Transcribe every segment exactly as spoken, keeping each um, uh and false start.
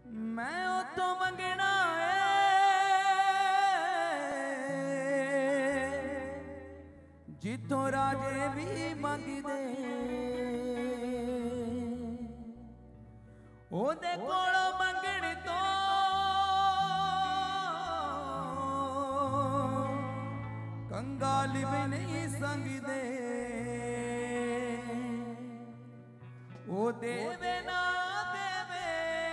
मैं ओ तो मंगना है जिथों राजे भी मंगदे ओदे कोलों मंगण तो कंगाल भी नहीं संगदे ओ देवे ना देवे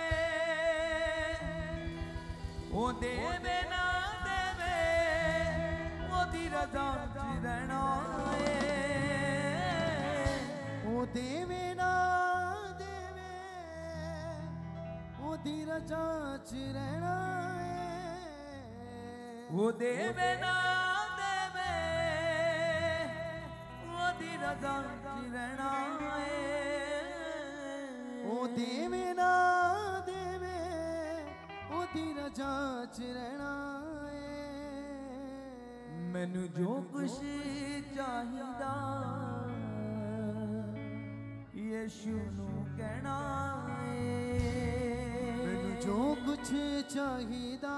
ओ देवे ना देवे ओदी रज़ा च रहना है ओ देवे ना देवे ओदी रज़ा च रहना है ओ देवे ना देवे ओदी रज़ा च रहना है ओ देवे ना देवे ओदी रज़ा च रहना है मैनू जो कुछ चाहिदा यीशु नू कहना है मैनू जो कुछ चाहिदा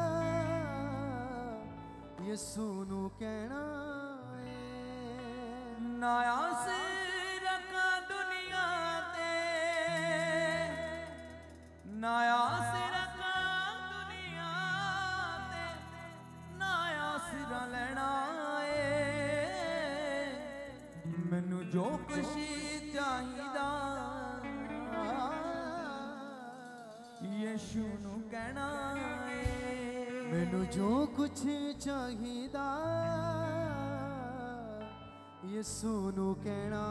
यीशु नू कहना है ना आस रखा दुनिया ते ना आस रखा दुनिया ते ना आसरा लेना है मैनू जो कुछ चाहिदा यीशु नू कहना है मैनू जो कुछ चाहिदा यीशु नू कहना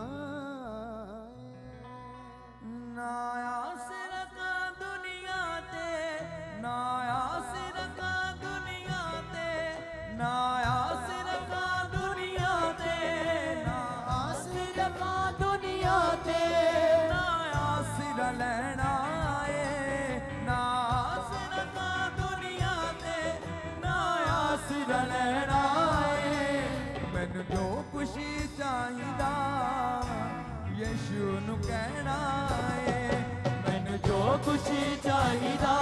ना आस रखा दुनिया ते ना आस रखा दुनिया ते ना आस रखा दुनिया ते ना आस रखा दुनिया ते ना आसरा लेना है ना आस रखा दुनिया ते ना आसरा लेना है मैनू जो कुछ चाहिदा यीशु नू कहना है मैनू जो कुछ चाहिदा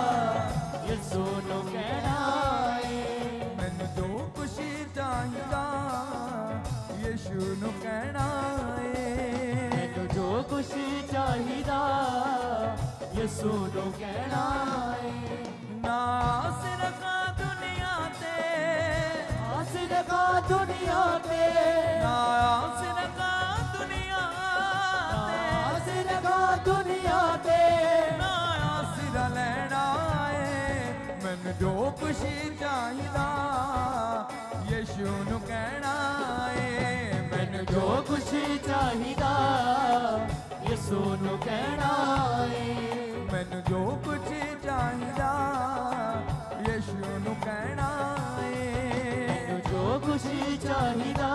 यीशु नू कहना है मैनू जो कुछ चाहिदा यीशु नू कहना है मैनू जो कुछ चाहिदा यीशु नू कहना है ना आस रखा दुनिया ते आस रखा दुनिया ते ना आस रखा दुनिया ते आस रखा दुनिया ते ना आसरा लेना है मैनू जो कुछ चाहिदा यीशु नू कहना है मैनू जो कुछ चाहिदा यीशु नू कहना है मैनू जो कुछ चाहिदा यीशु नू कहना है जो कुछ चाहिदा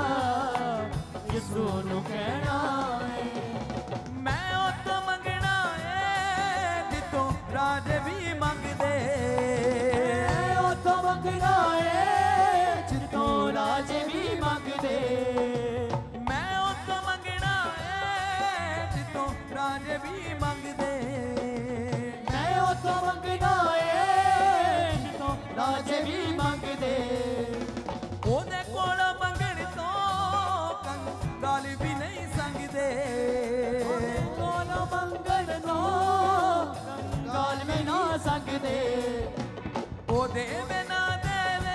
यीशु नू कहना है मैं ओ तो मंगना है जिथों राजे भी मंगदे ओ तो मंगना है जिथों राजे भी मंगदे मैं ओ तो मंगना है जिथों राजे भी मंगदे मैं ओ तो मंगना है जिथों राजे भी मंगदे ओदे कोल मंगण तो कंगाल भी नहीं संगदे कोल मंगण तो कंगाल में ना संगदे ओ देवे ना देवे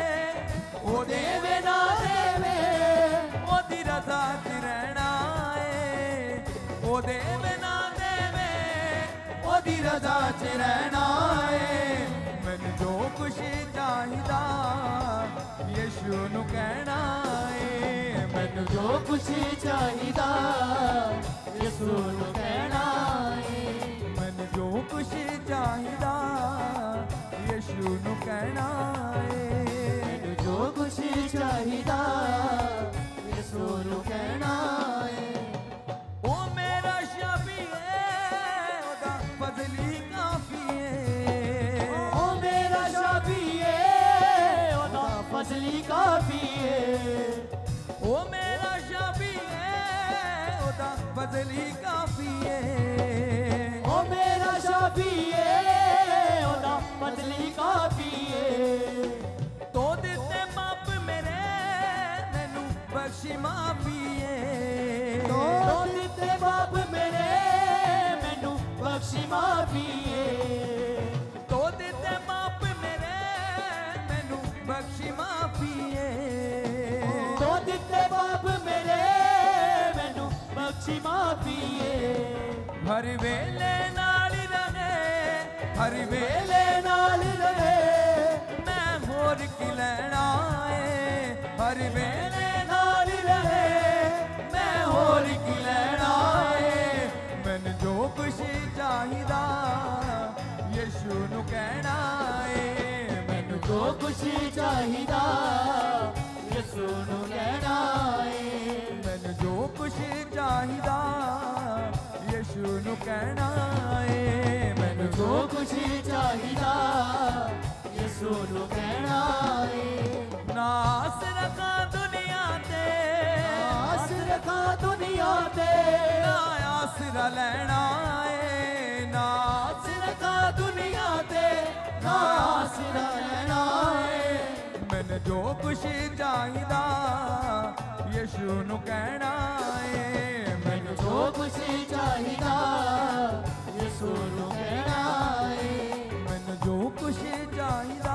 ओ देवे ना देवे ओदी रज़ा च रहना है ओ देवे ना देवे ओदी रज़ा च रहना है मैनू जो कुछ चाहिदा यीशु नू कहना है मैनू जो कुछ चाहिदा यीशु नू कहना है मैनू जो कुछ चाहिदा यीशु नू कहना है मैनू जो कुछ चाहिदा यीशु नू कहना है ओ मेरा शाबी है ओदा फजली काफी है ओ मेरा शाबी है ओदा फजली काफी है ओ मेरा शाबी है ओदा फजली काफी है ओ मेरा शाबी है हर वेले नाल रहे, हर वेले वेले नाल रहे, मैं होर की लैना है। हर वेले नाल रहे, मैं होर की लैना है। मैनू जो कुछ चाहिदा यीशु नू कहना है। मैनू जो कुछ चाहिदा यीशु नू कहना है। मैनू जो कुछ चाहिदा यीशु नू कहना है। मैनू जो कुछ चाहिदा यीशु नू कहना है। ना आस रखा दुनिया ते, आस रखा दुनिया ते, ना आसरा लेना है। ना आस रखा दुनिया ते, ना आसरा लेना है। मैंने जो कुछ चाहिदा यीशु नू कहना है। मैनू जो कुछ चाहिदा यीशु नू कहना है। मैनू जो कुछ चाहिदा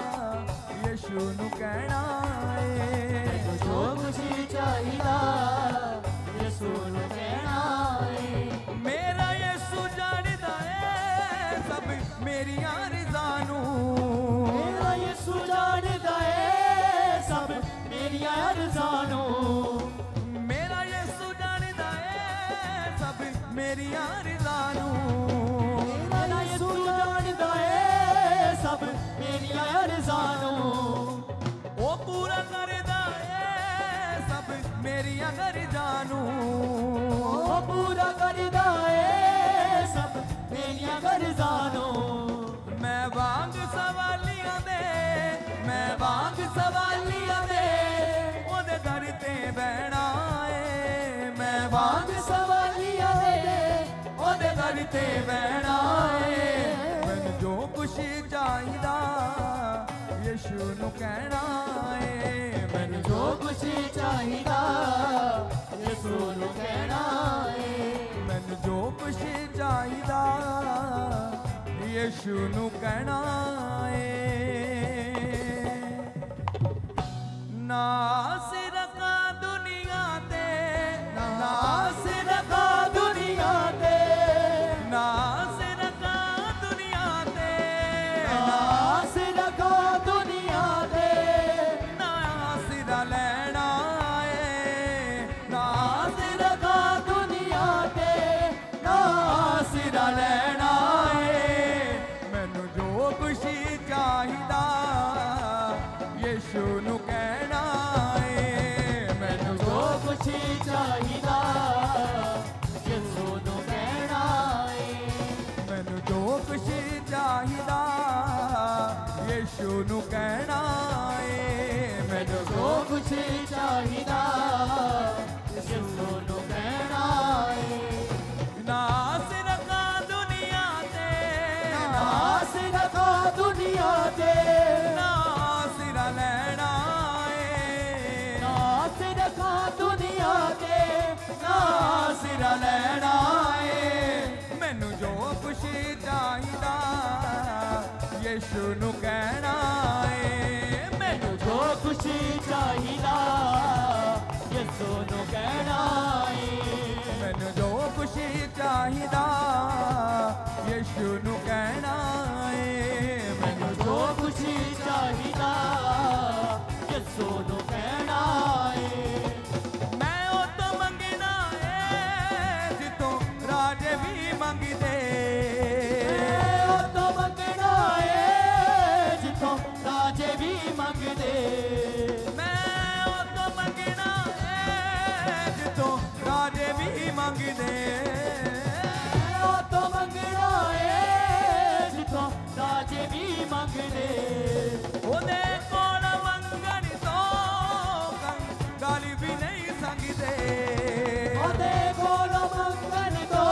यीशु नू कहना है। जो कुछ चाहिदा यीशु नू कहना है। मेरा यीशु जानदा है सब मेरियां रिज़ां नू। मेरा यीशु जानदा है सब मेरियां रज़ां नू। मेरा यीशु जानदा है सब मेरियां रिज़ां नू। मेरा यीशु जानदा है सब मेरियां रज़ां नू। ओ पूरा करदा है सब मेरियां गरजां नू। ओ पूरा करदा है सब मेरियां गरजां नू। मैं वांग सवालियां दे, मैं वांग सवालियां दे ओदे दर ते बहना है। मैं वांग वांग सवालियां दे ओदे दर ते बहना है। मैनू जो कुछ चाहिदा यीशु नू कहना है। मैनू जो कुछ चाहिदा यीशु नू कहना है। मैनू जो कुछ चाहिदा यीशु नू कहना है। ना आस रखा दुनिया ते, ना आस रखा दुनिया ते, ना आस रखा दुनिया ते, आस रखा दुनिया ते, ना आसरा लेना है। ना आस रखा दुनिया ते, ना आसरा लेना है। मैनू जो कुछ चाहिदा यीशु नू कहना है। मैनू जो कुछ चाहिदा यीशु नू कहना है। मैनू जो कुछ चाहिदा यीशु नू कहना है। मैनू जो कुछ चाहिदा यीशु नू कहना है। ना आस रखा दुनिया ते, ना आस रखा दुनिया ते, ना आसरा लेना है। आस रखा दुनिया ते, आसरा लेना है। मैनू जो कुछ चाहिदा यीशु नू कहना है। मैनू जो कुछ चाहिदा यीशु नू कहना है। मैनू जो कुछ चाहिदा यीशु नू कहना है। मैनू जो कुछ चाहिदा यीशु नू कहना है। मैं ओ तो मंगना है जितों राजे भी मंगदे। ओ तो मंगना है जिथों राजे भी मंगदे। मैं ओ तो मंगना है जितों राजे भी मंगदे। ओ तो मंगना है जिथों राजे भी मंगदे। ओदे कोल मंगण तो कंगाल भी नहीं संगदे। ओदे कोल मंगन तो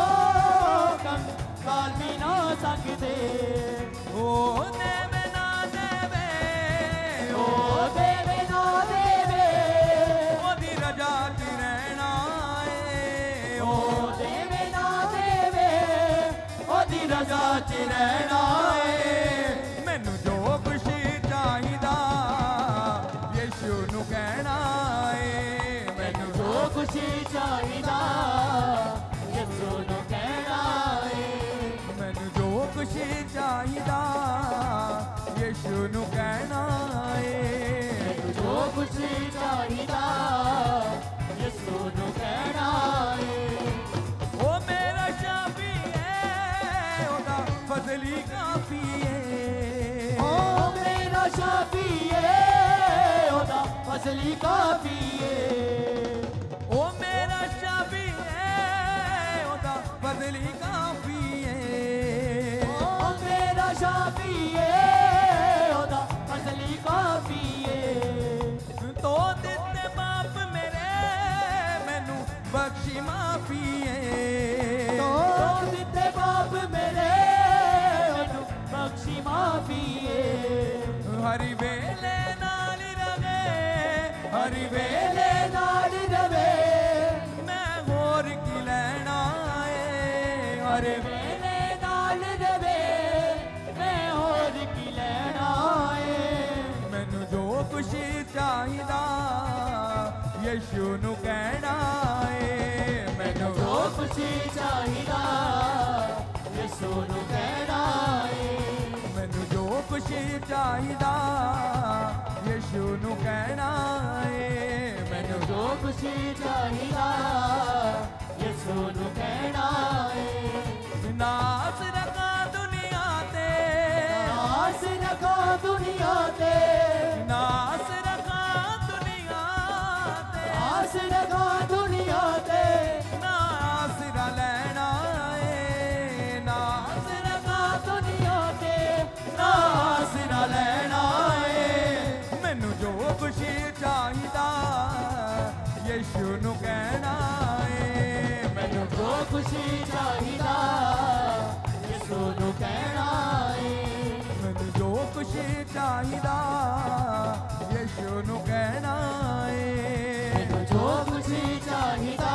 कंगाल भी ना सकदे। ओ देवे ना देवे, ओ देवे ना देवे, ओदी रजा च रहना है। ओ देवे ना देवे, ओदी रजा च रहना है। मैनू जो कुछ चाहिदा यीशु नू कहना है। मैनू जो कुछ चाहिदा यीशु नू कहना ਯਿਸੂ ਨੂੰ ਕਹਿਣਾ ਏ ਜੋ ਕੁਛ ਚਾਹੀਦਾ ਯਿਸੂ ਨੂੰ ਕਹਿਣਾ ਏ ਉਹ ਮੇਰਾ ਸ਼ਾਫੀ ਏ ਉਹਦਾ ਫਜ਼ਲ ਹੀ ਕਾਫੀ ਏ ਓ ਮੇਰਾ ਸ਼ਾਫੀ ਏ ਉਹਦਾ ਫਜ਼ਲ ਹੀ ਕਾਫੀ ਏ ਉਹ ਮੇਰਾ ਸ਼ਾਫੀ ਏ ਉਹਦਾ ਫਜ਼ਲ ਹੀ ਕਾਫੀ ਏ ਓ ਮੇਰਾ ਸ਼ਾਫੀ ਏ ਉਹਦਾ ਫਜ਼ਲ ਹੀ ਕਾਫੀ ਏ ਤੋ ਦਿੱਤੇ ਬਾਪ ਮੇਰੇ ਮੈਨੂੰ ਬਖਸ਼ੀ ਮਾਫੀ ਏ ਤੋ ਦਿੱਤੇ ਬਾਪ ਮੇਰੇ ਮੈਨੂੰ ਬਖਸ਼ੀ ਮਾਫੀ ਏ ਹਰੀ ਵੇਲੇ ਨਾਲ ਰਵੇ ਹਰੀ ਵੇਲੇ ਵੇਲੇ ਨਾਲ ਰਵੇ ਮੈਂ ਹੋਰ ਕੀ ਲੈਣਾ ਏ ਹਰੇ ਵੇਲੇ ਨਾਲ ਰਵੇ ਮੈਂ ਹੋਰ ਕੀ ਲੈਣਾ ਏ ਮੈਨੂੰ ਜੋ ਕੁਛ ਚਾਹੀਦਾ ਯਿਸੂ ਨੂੰ ਕਹਿਣਾ ਏ ਮੈਨੂੰ ਜੋ ਕੁਛ ਚਾਹੀਦਾ ਯਿਸੂ ਨੂੰ ਕਹਿਣਾ ਏ ਮੈਨੂੰ ਜੋ ਕੁਛ ਚਾਹੀਦਾ ਯਿਸੂ ਨੂੰ ਕਹਿਣਾ ਏ ਮੈਨੂੰ ਜੋ ਕੁਛ ਚਾਹੀਦਾ ਯਿਸੂ ਨੂੰ ਕਹਿਣਾ ਏ ਨਾਸ ਰਖਾ ਦੁਨੀਆ ਤੇ ਆਸ ਰਖਾ ਦੁਨੀਆ ਤੇ ਨਾਸ ਰਖਾ ਦੁਨੀਆ ਤੇ ਆਸ ਰਖਾ ਦੁਨੀਆ ਤੇ ਨਾਸ ਰ ਲੈਣਾ ਏ ਨਾਸ ਰਖਾ ਦੁਨੀਆ ਤੇ ਨਾਸ ਰ ਲੈਣਾ ਏ ਮੈਨੂੰ ਜੋ ਕੁਛ ਚਾਹੀਦਾ ਯਿਸੂ ਨੂੰ ਕਹਿਣਾ ਏ ਮੈਨੂੰ ਜੋ ਕੁਛ ਚਾਹੀਦਾ ਯਿਸੂ ਨੂੰ ਕਹਿਣਾ ਏ ਮੈਨੂੰ ਜੋ ਕੁਛ ਚਾਹੀਦਾ ਯਿਸੂ ਨੂੰ ਕਹਿਣਾ ਏ ਮੈਨੂੰ ਜੋ ਕੁਛ ਚਾਹੀਦਾ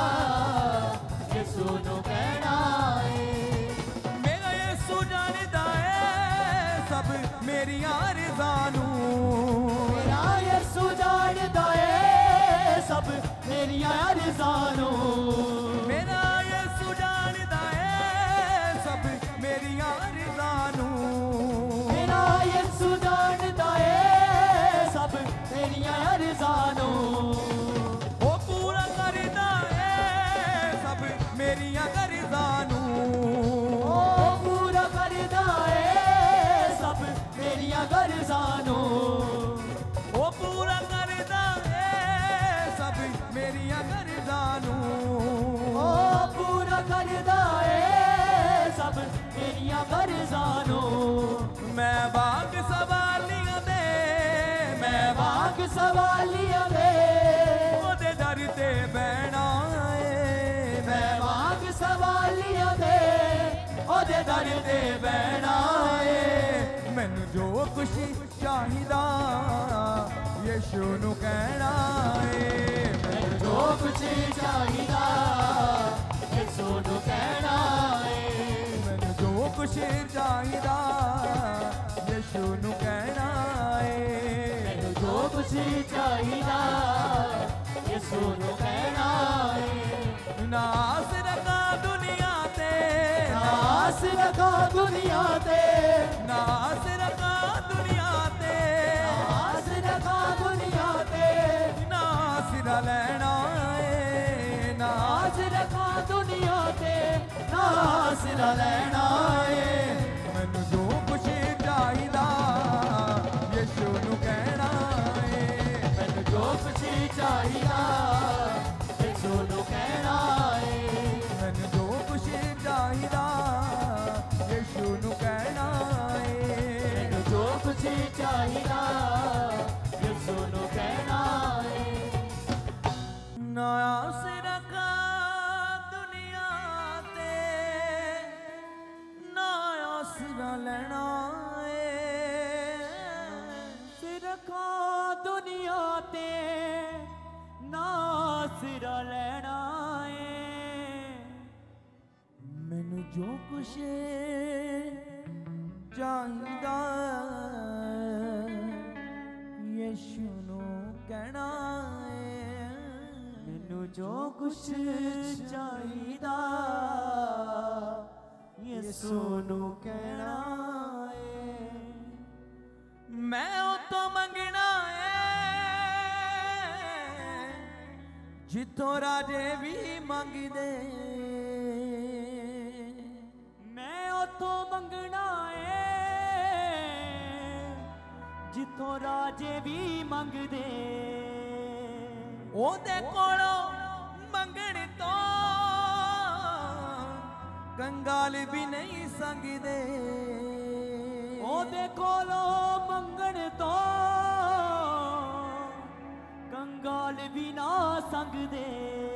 ਯਿਸੂ ਨੂੰ ਕਹਿਣਾ ਏ ਮੇਰਾ ਯਿਸੂ ਜਾਣਦਾ ਏ ਸਭ ਮੇਰੀਆਂ ਰਜ਼ਾਂ ਨੂੰ ਮੇਰਾ ਯਿਸੂ ਜਾਣਦਾ ਏ ਸਭ ਮੇਰੀਆਂ ਅਰਜ਼ਾਂ ਨੂੰ ਮੇਰਾ ਯਿਸੂ ਜਾਣਦਾ ਏ ਸਭ ਮੇਰੀਆਂ ਰਜ਼ਾਂ ਨੂੰ ਮੇਰਾ ਯਿਸੂ ਜਾਣਦਾ ਏ ਸਭ ਮੇਰੀਆਂ ਅਰਜ਼ਾਂ ਨੂੰ ਉਹ ਪੂਰਾ ਕਰਦਾ ਏ ਸਭ ਮੇਰੀਆਂ ਗਰਜ਼ਾਂ ਨੂੰ ਉਹ ਪੂਰਾ ਕਰਦਾ ਏ ਸਭ ਮੇਰੀਆਂ ਗਰਜ਼ਾਂ ਨੂੰ ਉਹ ਪੂਰਾ ਕਰਦਾ ਏ ਸਭ ਮੇਰੀਆਂ ਗਰਜ਼ਾਂ ਨੂੰ ਉਹ ਪੂਰਾ ਕਰਦਾ ਏ ਸਭ ਮੇਰੀਆਂ ਗਰਜ਼ਾਂ ਨੂੰ ਮੈਂ ਬਾਗ ਸਵਾਲੀਆਂ ਦੇ ਮੈਂ ਬਾਗ ਬਾਗ ਸਵਾਲੀਆਂ ਦੇ ਉਹਦੇ ਦਰ ਤੇ ਬਹਿਣਾ ਏ ਮੈਂ ਬਾਗ ਸਵਾਲੀਆਂ ਦੇ ਉਹਦੇ ਦਰ ਤੇ ਬਹਿਣਾ ਏ ਮੈਨੂੰ ਜੋ ਕੁਛ ਚਾਹੀਦਾ ਯਿਸੂ ਨੂੰ ਕਹਿਣਾ ਏ ਮੈਨੂੰ ਜੋ ਕੁਛ ਚਾਹੀਦਾ ਯਿਸੂ ਨੂੰ ਕਹਿਣਾ ਏ ਮੈਨੂੰ ਜੋ ਕੁਛ ਚਾਹੀਦਾ ਯਿਸੂ ਨੂੰ ਕਹਿਣਾ ਏ ਮੈਨੂੰ ਜੋ ਕੁਛ ਚਾਹੀਦਾ ਯਿਸੂ ਨੂੰ ਕਹਿਣਾ ਏ ਨਾਸ ਰਖਾ ਦੁਨੀਆ ਤੇ ਆਸ ਰਖਾ ਦੁਨੀਆ ਤੇ ਨਾਸ ਰਖਾ ਦੁਨੀਆ ਤੇ ਆਸ ਰਖਾ ਦੁਨੀਆ ਤੇ ਨਾਸ ਰ ਲੈਣਾ ਏ ਨਾਸ ਆਸ ਰਖਾ ਦੁਨੀਆ ਤੇ ਨਾਸ ਰ ਲੈਣਾ ਏ ਮੈਨੂੰ ਜੋ ਕੁਛ ਚਾਹੀਦਾ ਯਿਸੂ ਨੂੰ ਕਹਿਣਾ ਏ ਮੈਨੂੰ ਜੋ ਕੁਛ ਚਾਹੀਦਾ ਯਿਸੂ ਨੂੰ ਕਹਿਣਾ ਏ ਮੈਨੂੰ ਜੋ ਕੁਛ ਚਾਹੀਦਾ ਯਿਸੂ ਨੂੰ ਕਹਿਣਾ ਏ ਮੈਨੂੰ ਜੋ ਕੁਛ ਚਾਹੀਦਾ ਯਿਸੂ ਨੂੰ ਕਹਿਣਾ ਏ ਨਾਸ ਰਖਾ ਦੁਨੀਆ ਤੇ ਨਾਸ ਰ ਲੈਣਾ ਏ ਸਿਰਖਾ ਦੁਨੀਆ ਤੇ ਨਾਸਿਰਾ ਲੈਣਾ ਏ ਮੈਨੂੰ ਜੋ ਕੁਛ ਚਾਹੀਦਾ ਯਿਸੂ ਨੂੰ ਕਹਿਣਾ ਏ ਮੈਨੂੰ ਜੋ ਕੁਛ ਚਾਹੀਦਾ ਯਿਸੂ ਨੂੰ ਕਹਿਣਾ ਏ मैं उतों मंगना है जिथों राजे भी मंगदे। मैं उतों मंगना है जिथों राजे भी मंगदे। ओदे कोलों मंगण तो कंगाल भी नहीं संगदे। ओदे कोलों मंगण तो कंगाल भी ना संगदे।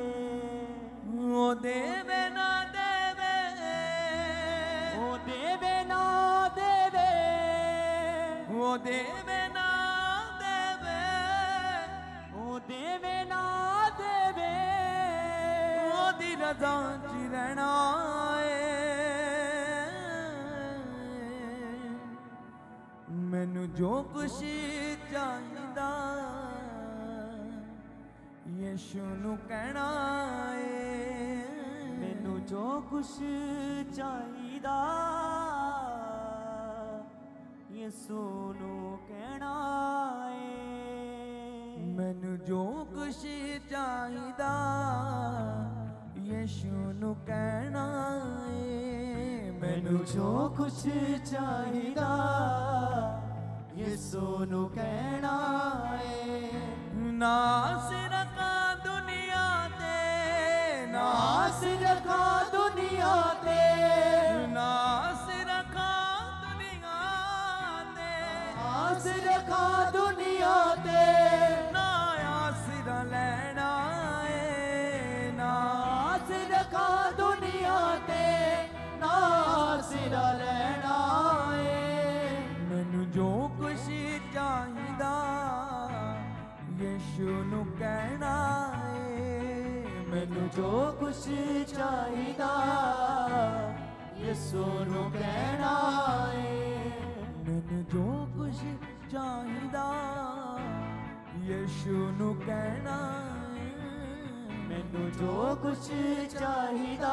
ओ देवे ना देवे, ओ देवे ना देवे, ओ देवे ना देवे, ओ देवे ना देवे। ओदी रज़ा च रहना है। मैनू जो कुछ चाहिदा यीशु नू कहना है। मैनू जो कुछ चाहिदा यीशु नू कहना है। मैनू जो कुछ चाहिदा यीशु नू कहना है। मैनू जो कुछ चाहिदा यीशु नू कहना है। नास रखा दुनिया ते, नास रखा दुनिया ते, नास रखा दुनिया ते, नास रखा दुनिया ते। ना आसरा लेना है, ना नास रखा दुनिया ते, ना आसरा लेना है। मैनू जो कुछ चाहिदा यीशु नू कहना है। मैनू जो कुछ चाहिदा यीशु नू कहना है। मैनू जो कुछ चाहिदा यीशु नू कहना है। मैनू जो कुछ चाहिदा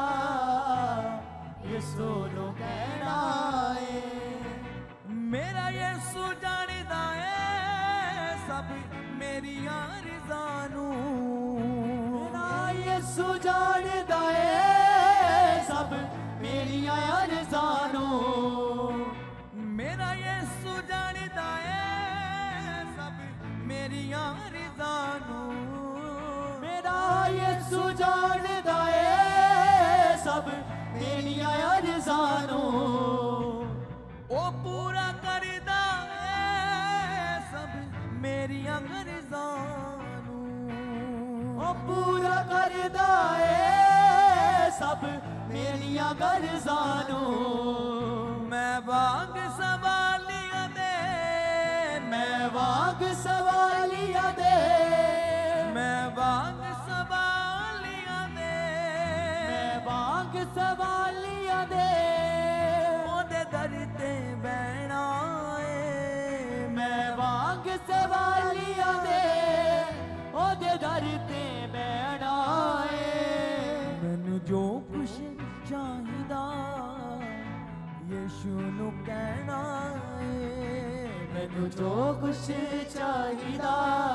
यीशु नू कहना है। मेरा यीशु जानदा है सब मेरियां रिज़ां नू। मेरा यीशु जानदा है सब मेरियां अर्ज़ां नू। मेरा यीशु जानदा है सब मेरियां रिज़ां नू। मेरा यीशु जानदा है सब मेरियां अर्ज़ां नू। ओ पूरा करदा है सब मेरियां गर्ज़ां नू। ओ पूरा करदा है सब मेरियां गर्ज़ां नू। मैं वांग सवालियां दे, मैं वांग सवालियां दे, मैं वांग सवालियां दे, मैं वांग सवालियां दे। ओदे दर ते बैठना है। मैं वांग सवालियां दे, ओदे दर ते बैठना है। मैनू जो कुछ चाहिदा यीशु नू कहना है। मैनू जो कुछ चाहिदा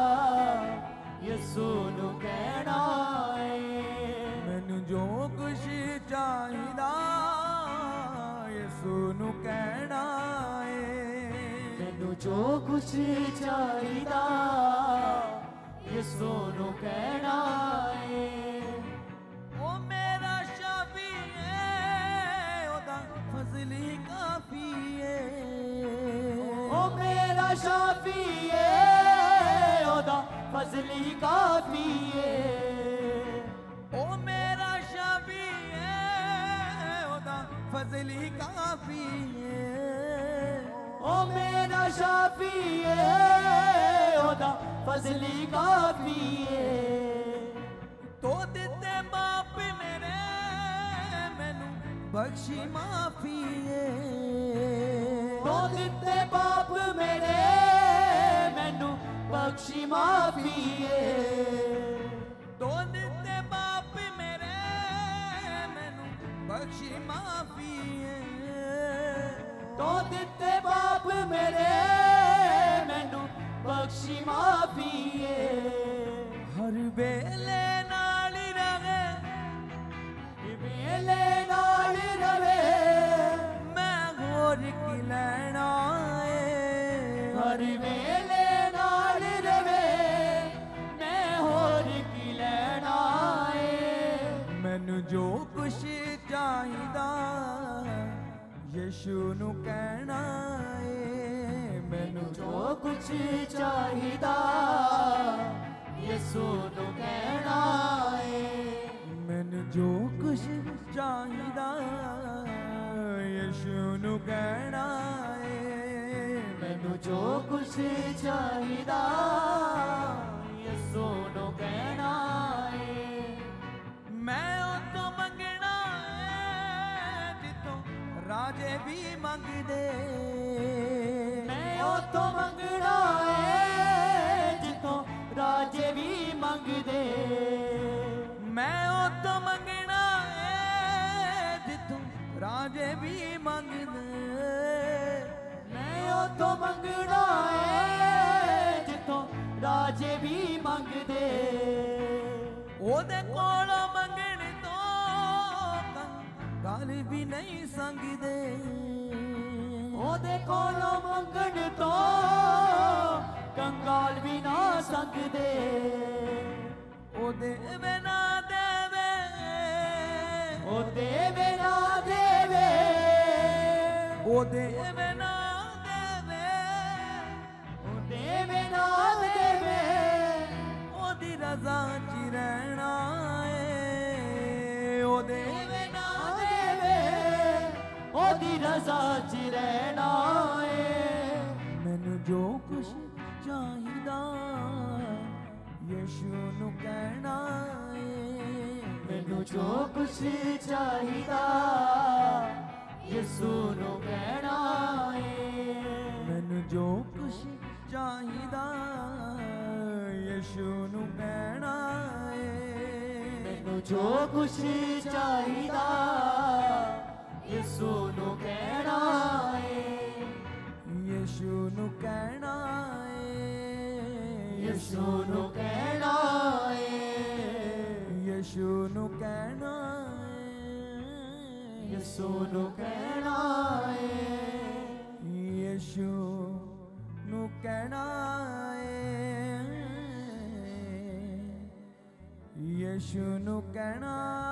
यीशु नू कहना है। मैनू जो कुछ चाहिदा यीशु नू कहना है। मैनू जो कुछ चाहिदा यीशु नू कहना है। ओ मेरा शाफी है ओदा फज़ल ही काफी है। ओ मेरा शाफी है ओदा फज़ल ही काफी है। ओ मेरा शाफी है ओदा फज़ल ही काफी है। ओ मेरा शाफी है ओदा फज़ल ही काफी है। तो दिते बाप मेरे मैनू बख्शी माफी है। तो दिते बाप मेरे मैनू बख्शी माफी है। तो दिते बाप मेरे मैनू बख्शी माफी है। तो दिते बाप मेरे माफी है हर वेले नाल रहे वेले नाल रवे मैं होर की लैना है हर वेले नाल रवे मैं होर की लैना है मैनू जो कुछ चाहिदा यीशु नू कहना है मैनू जो कुछ चाहिदा यीशु नू कहना है मैनू जो कुछ चाहिदा यीशु नू कहना है मैनू जो कुछ चाहिदा यीशु नू कहना है मैं उतो मंगना है जितों राजे भी मंगदे मैं उतो मंगना है जितों राजे भी मंगदे मैं उतो मंगना है जितों राजे भी मंगदे मैं उतो मंगना है जितों राजे भी मंगदे ओदे कोलों मंगण तो गल भी नहीं संगदे ओदे कोलों मंगण तो कंगाल भी ना संगदे ओदे बिना देवे ओ देवे ना देवे ओदे बिना देवे ओ देवे ना देवे ओदी रजा च रहना है ओदे ना देवे ओदी रजा च रहना है मैनू जो कुछ चाहिदा यीशु नू कहना है मैनू जो कुछ चाहिदा यीशु नू कहना है मैनू जो कुछ चाहिदा यीशु नू कहना है मैनू जो कुछ चाहिदा यीशु नू कहना है यीशु नू कहना है यीशु नू कहना है यीशु नू कहना है यीशु नू कहना है यीशु नू कहना है यीशु नू कहना